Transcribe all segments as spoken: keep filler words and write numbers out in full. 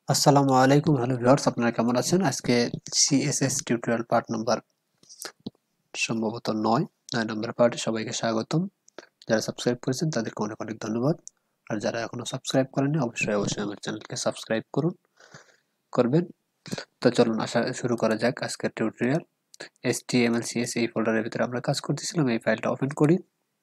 আসসালামু আলাইকুম, hello viewers, আপনারা কেমন আছেন? আজকে সিএসএস টিউটোরিয়াল পার্ট নাম্বার সম্ভবত নয় নয় নম্বর পার্টে সবাইকে স্বাগতম। যারা সাবস্ক্রাইব করেছেন তাদেরকে অনেক অনেক ধন্যবাদ। আর যারা এখনো সাবস্ক্রাইব করেননি অবশ্যই অবশ্যই আমার চ্যানেলকে সাবস্ক্রাইব করুন করবেন। তো চলুন আসা শুরু করা যাক আজকের টিউটোরিয়াল। এইচটিএমএল সিএস এই ফোল্ডারের ভিতরে আমরা কাজ করতেছিলাম। এই ফাইলটা ওপেন করি।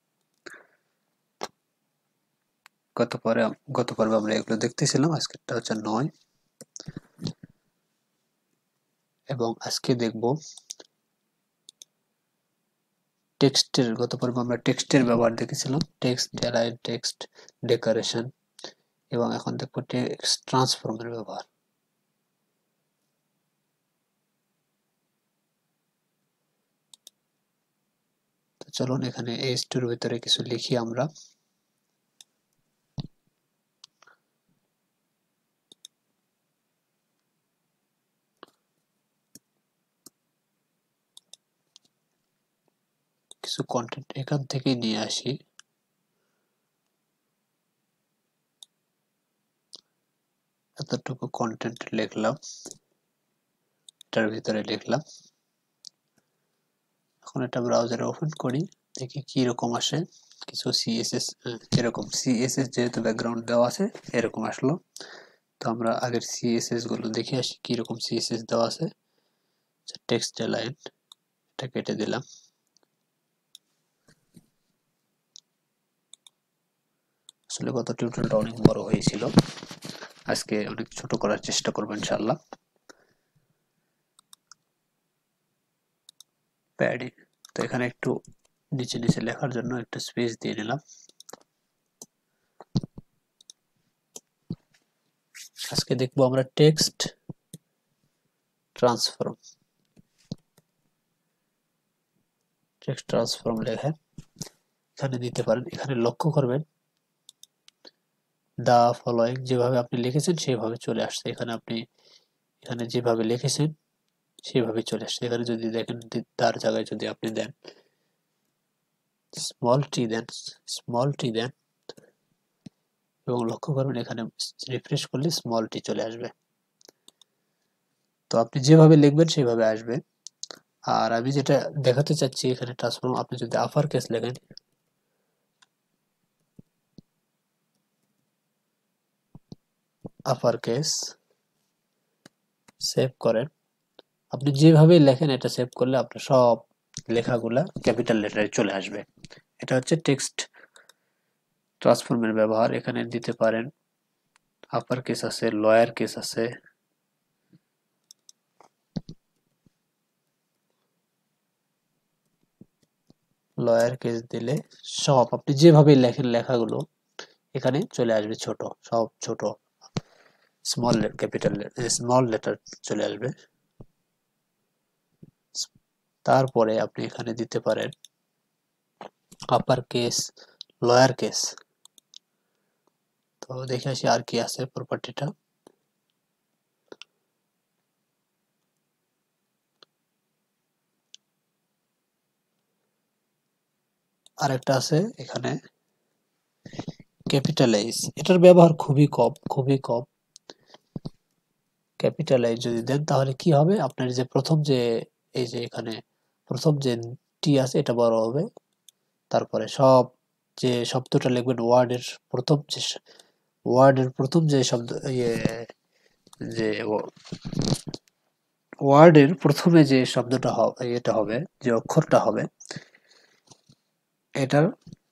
গত পরে গত পর্বে আমরা এগুলো দেখতেছিলাম। আজকেরটা হচ্ছে নয় এবং আজকে দেখব টেক্সটের। গত পর্বে আমরা টেক্সটের ব্যবহার দেখেছিলাম, টেক্সট অ্যালাইন, টেক্সট ডেকোরেশন, এবং এখন দেখব টেক্সট ট্রান্সফর্মের ব্যবহার। তো চলুন এখানে এইচ টু এর ভিতরে কিছু লিখি আমরা। কিছু কন্টেন্ট এখান থেকে নিয়ে আসি। এতটুকু কন্টেন্ট লিখলাম, এটার ভিতরে লিখলাম। এখন এটা ব্রাউজারে ওপেন করি, দেখি কি রকম আসে। কিছু সিএসএস, এরকম সিএসএস যেহেতু ব্যাকগ্রাউন্ড দেওয়া আছে এরকম আসলো। তো আমরা আগের সিএসএস গুলো দেখে আসি কি রকম সিএসএস দেওয়া আছে। টেক্সট অ্যালাইন, এটা কেটে দিলাম। আসলে গত টিউটোরিয়ালটা অনেক বড় হয়েছিল, আজকে অনেক ছোট করার চেষ্টা করব ইনশাআল্লাহ। প্যাডিং, তো এখানে একটু নিচে নিচে লেখার জন্য একটু স্পেস দিয়ে নিলাম। আজকে দেখবো আমরা টেক্সট ট্রান্সফর্ম। টেক্সট ট্রান্সফর্ম লেখা এখানে দিতে পারেন। এখানে লক্ষ্য করবেন দা ফলোয়িং, যেভাবে আপনি লিখেছেন সেভাবে চলে আসছে। এখানে আপনি এখানে যেভাবে লিখেছেন সেভাবে চলে আসছে। এখানে যদি দেখেন তার জায়গায় যদি আপনি দেন স্মল টি, দেন স্মল টি দেন এবং লক্ষ্য করবেন এখানে রিফ্রেশ করলে স্মল টি চলে আসবে। তো আপনি যেভাবে লিখবেন সেভাবে আসবে। আর আমি যেটা দেখাতে চাচ্ছি এখানে ট্রান্সফর্ম, আপনি যদি আপার কেস লেখেন, আপার কেস সেভ করেন, আপনি যেভাবে লেখেন এটা সেভ করলে আপনার সব লেখাগুলা ক্যাপিটাল লেটারে চলে আসবে। এটা হচ্ছে টেক্সট ট্রান্সফর্মের ব্যবহার। এখানে দিতে পারেন আপার কেস আছে, লয়ার কেস আছে, লয়ার কেস দিলে সব আপনি যেভাবে লেখেন লেখাগুলো এখানে চলে আসবে, ছোট সব ছোট, স্মল ক্যাপিটাল স্মল লেটার চলে আসবে। তারপরে আপনি এখানে দিতে পারেন আপার কেস, লয়ার কেস। তো দেখে আসি আর কি আছে প্রপার্টিটা। আরেকটা আছে এখানে ক্যাপিটালাইজ, এটার ব্যবহার খুবই কম, খুবই কম। ক্যাপিটালাইজ যদি দেন তাহলে কি হবে, আপনার যে প্রথম যে এই যে এখানে প্রথম যে টি আছে এটা বড় হবে। তারপরে সব যে শব্দটা লিখবেন ওয়ার্ডের প্রথম যে ওয়ার্ডের প্রথম যে শব্দ ইয়ে যে ওয়ার্ডের প্রথমে যে শব্দটা হবে, এটা হবে যে অক্ষরটা হবে, এটার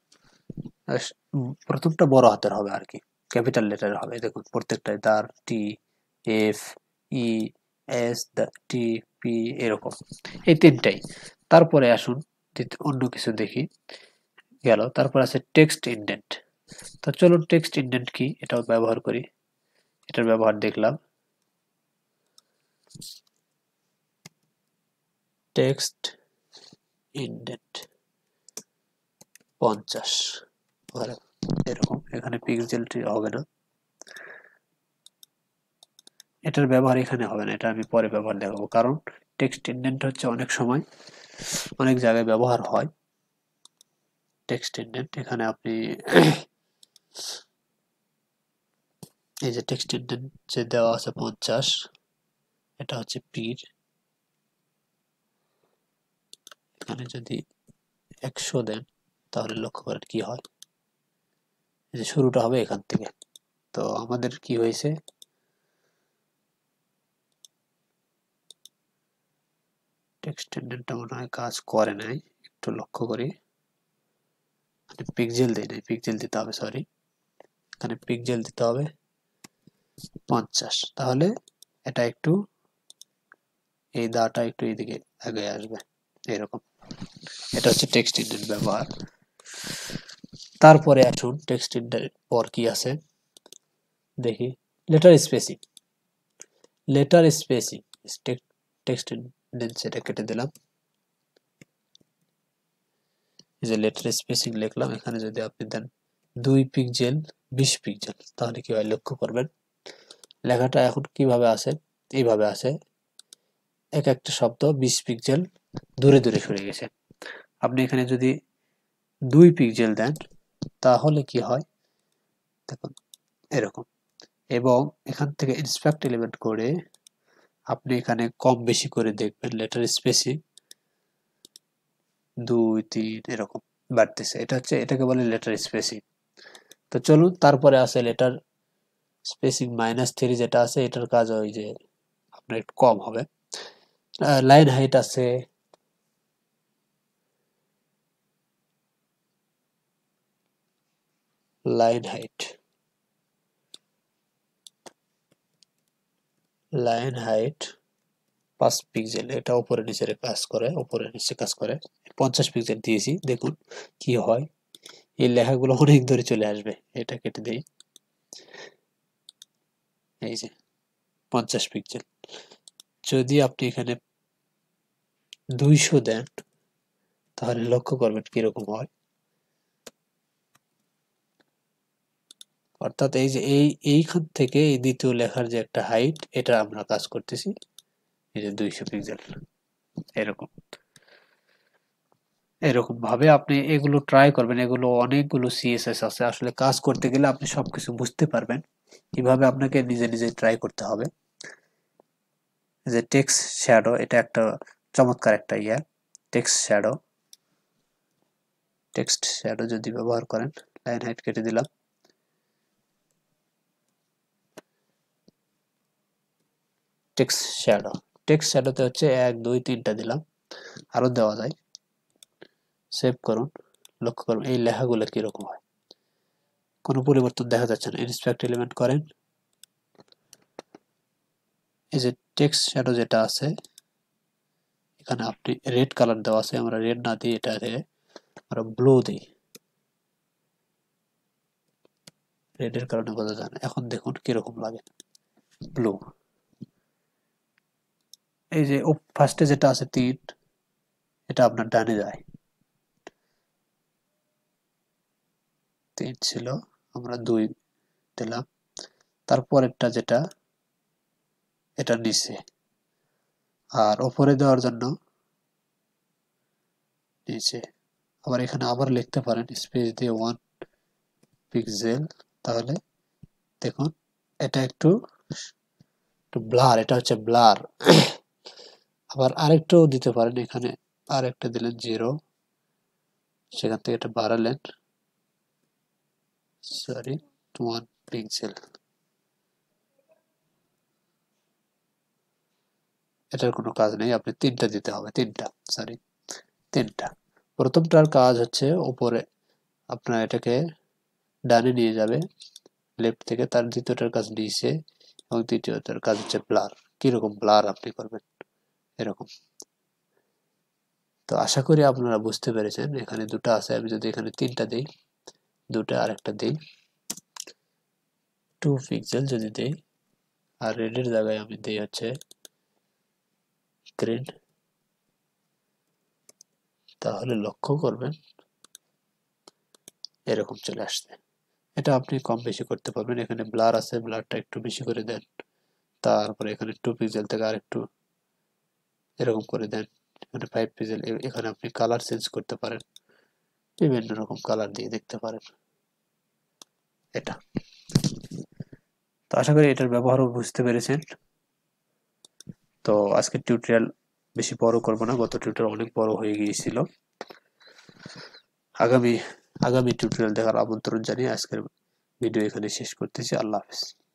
প্রথমটা বড় হাতের হবে আর কি, ক্যাপিটাল লেটার হবে। দেখুন প্রত্যেকটাই দার, T, F, E, S, T, P, এরকম এই তিনটাই। তারপরে আসুন অন্য কিছু দেখি। গেল, তারপর আছে টেক্সট ইনডেন্ট। তো চলুন টেক্সট ইনডেন্ট কি এটাও ব্যবহার করি। এটার ব্যবহার দেখলাম, টেক্সট ইনডেন্ট পঞ্চাশ, এরকম। এখানে পিক্সেলটি হবে না, এটার ব্যবহার এখানে হবে না, এটা আমি পরে ব্যবহার দেখাবো। কারণ টেক্সট ইনডেন্ট হচ্ছে অনেক সময় অনেক জায়গায় ব্যবহার হয়। টেক্সট ইনডেন্ট এখানে আপনি এই যে টেক্সট ইন্ডেন্ট যে দেওয়া আছে পঞ্চাশ, এটা হচ্ছে পির। এখানে যদি একশো দেন তাহলে লক্ষ্য করেন কি হয়, এই যে শুরুটা হবে এখান থেকে। তো আমাদের কি হয়েছে, টেক্সট ইন্ডেন্টটা মনে হয় কাজ করে নাই, একটু লক্ষ্য করি। পিক্সেল দেই নাই, পিক্সেল দিতে হবে, সরি, এখানে পিক্সেল দিতে হবে পঞ্চাশ। তাহলে এটা একটু, এই দাটা একটু এইদিকে আগে আসবে এরকম। এটা হচ্ছে টেক্সট ইন্ডেন্ট ব্যবহার। তারপরে আসুন টেক্সট ইন্ডেন্ট পর কি আছে দেখি, letter spacing. Letter spacing text indent সেটা কেটে দিলাম। এই যে লেটার স্পেসিং লিখলাম, এখানে যদি আপনি দেন দুই পিক্সেল বিশ পিক্সেল তাহলে কি হয় লক্ষ্য করবেন। লেখাটা এখন কিভাবে আছে, এইভাবে আছে, এক একটা শব্দ বিশ পিক্সেল দূরে দূরে সরে গেছে। আপনি এখানে যদি দুই পিক্সেল দেন তাহলে কি হয় দেখুন এরকম। এবং এখান থেকে ইন্সপেক্ট এলিমেন্ট করে আপনি এখানে কম বেশি করে দেখবেন লেটার স্পেসিং দুই তিন এরকম বাড়তেছে। এটা হচ্ছে, এটাকে বলে লেটার স্পেসিং। তো চলুন তারপরে আছে লেটার স্পেসিং মাইনাস থ্রি, যেটা আছে এটার কাজ ওই যে আপনার একটু কম হবে। লাইন হাইট আছে, লাইন হাইট লাইন হাইট পাঁচ পিক্সেল, এটা উপরে নিচে কাজ করে, উপরে নিচে কাজ করে। পঞ্চাশ পিক্সেল দিয়েছি, দেখুন কি হয়, এই লেখাগুলো অনেক দূরে চলে আসবে। এটা কেটে দেই, এই যে পঞ্চাশ পিক্সেল। যদি আপনি এখানে দুইশো দেন তাহলে লক্ষ্য করবেন কিরকম হয়। অর্থাৎ এই যে এই এইখান থেকে এই দ্বিতীয় লেখার যে একটা হাইট, এটা আমরা কাজ করতেছি এই যে দুইশো পিক্সেল এরকম। এরকম ভাবে আপনি এগুলো ট্রাই করবেন। এগুলো অনেকগুলো সিএসএস আছে, আসলে কাজ করতে গেলে আপনি সবকিছু বুঝতে পারবেন। কিভাবে আপনাকে নিজে নিজে ট্রাই করতে হবে। যে টেক্সট শ্যাডো, এটা একটা চমৎকার একটা ইয়া, টেক্সট শ্যাডো। টেক্সট শ্যাডো যদি ব্যবহার করেন, লাইন হাইট কেটে দিলাম, টেক্সট শ্যাডো। টেক্সট শ্যাডোতে হচ্ছে এক দুই তিনটা দিলাম, আরো দেওয়া যায়। সেভ করুন, লক্ষ্য করুন এই লেখাগুলো কিরকম হয়, কোনো পরিবর্তন দেখা যাচ্ছে না। ইন্সপেক্ট এলিমেন্ট করেন, এই যে টেক্সট শ্যাডো যেটা আছে এখানে আপনি রেড কালার দেওয়া আছে, আমরা রেড না দিই, এটাকে আমরা ব্লু দিই, রেডের কারণে বোঝা যায় না। এখন দেখুন কিরকম লাগে, ব্লু। এই যে ফার্স্টে যেটা আছে তিন, এটা আপনার ডানে যায়, তিন ছিল, আমরা দুই দিলাম। তারপরেরটা যেটা, এটা নিচে, আর উপরে দেওয়ার জন্য নিচে। আবার এখানে আবার লিখতে পারেন স্পেস দিয়ে ওয়ান পিক্সেল, তাহলে দেখুন এটা একটু একটু ব্লার, এটা হচ্ছে ব্লার। আবার আরেকটাও দিতে পারেন, এখানে আরেকটা দিলেন জিরো, সেখান থেকে এটা বাড়ালেন, সরি ওয়ান পিক্সেল। এটার কোনো কাজ নেই, আপনি তিনটা দিতে হবে, তিনটা, সরি তিনটা। প্রথমটার কাজ হচ্ছে উপরে, আপনার এটাকে ডানে নিয়ে যাবে লেফট থেকে, তার দ্বিতীয়টার কাজ নিচে, এবং তৃতীয়টার কাজ হচ্ছে ব্লার। কিরকম ব্লার আপনি করবেন এরকম। তো আশা করি আপনারা বুঝতে পেরেছেন। এখানে দুটো আছে, আমি যদি এখানে তিনটা দিই, দুটো আর একটা দিই, টু পিক্সেল যদি দিই, আর রেডের জায়গায় আমি দিই হচ্ছে গ্রিন, তাহলে লক্ষ্য করবেন এরকম চলে আসছে। এটা আপনি কম বেশি করতে পারবেন। এখানে ব্লার আছে, ব্লারটা একটু বেশি করে দেন, তারপরে এখানে টু পিক্সেল থেকে আর একটু এরকম করে দেন, এখানে ফাইভ পিক্সেল। এখানে আপনি কালার চেঞ্জ করতে পারেন, বিভিন্ন রকম কালার দিয়ে দেখতে পারেন। এটা তো আশা করি এটার ব্যবহারও বুঝতে পেরেছেন। তো আজকের টিউটোরিয়াল বেশি বড় করব না, গত টিউটোরিয়াল অনেক বড় হয়ে গিয়েছিল। আগামী আগামী টিউটোরিয়াল দেখার আমন্ত্রণ জানিয়ে আজকের ভিডিও এখানে শেষ করতেছি। আল্লাহ হাফেজ।